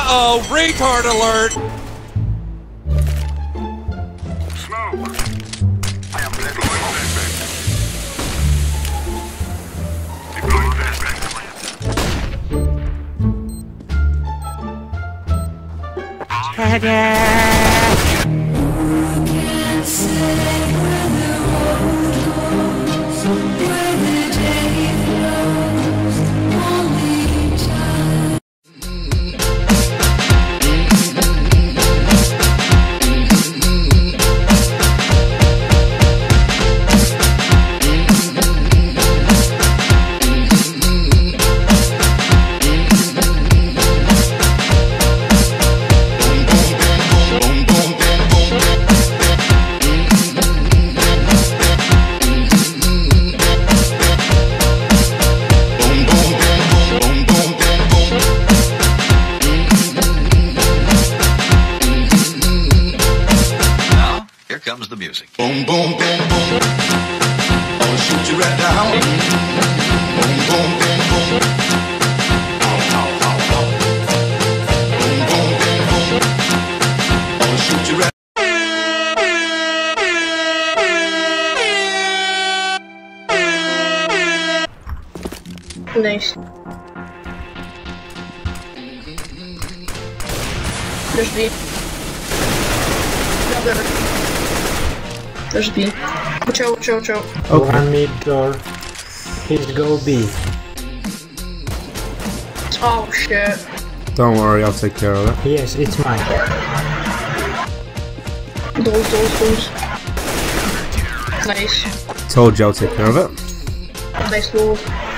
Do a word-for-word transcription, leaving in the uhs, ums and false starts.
Uh-oh, retard alert! Smoke. I am deploying flashbang. Deploying flashbang. Ta-da! Comes the music. Boom, boom, boom, boom. I'll shoot you right down. Boom, boom, boom, boom. Ow, ow, ow, ow. Boom, boom, boom, boom. I'll shoot you right. Nice. There's B. Another. There's B. Watch out, watch out, watch out. Okay. One mid door. Please go B. Oh shit. Don't worry, I'll take care of it. Yes, it's mine. Those, those, those. Nice. Told you I'll take care of it. Nice move.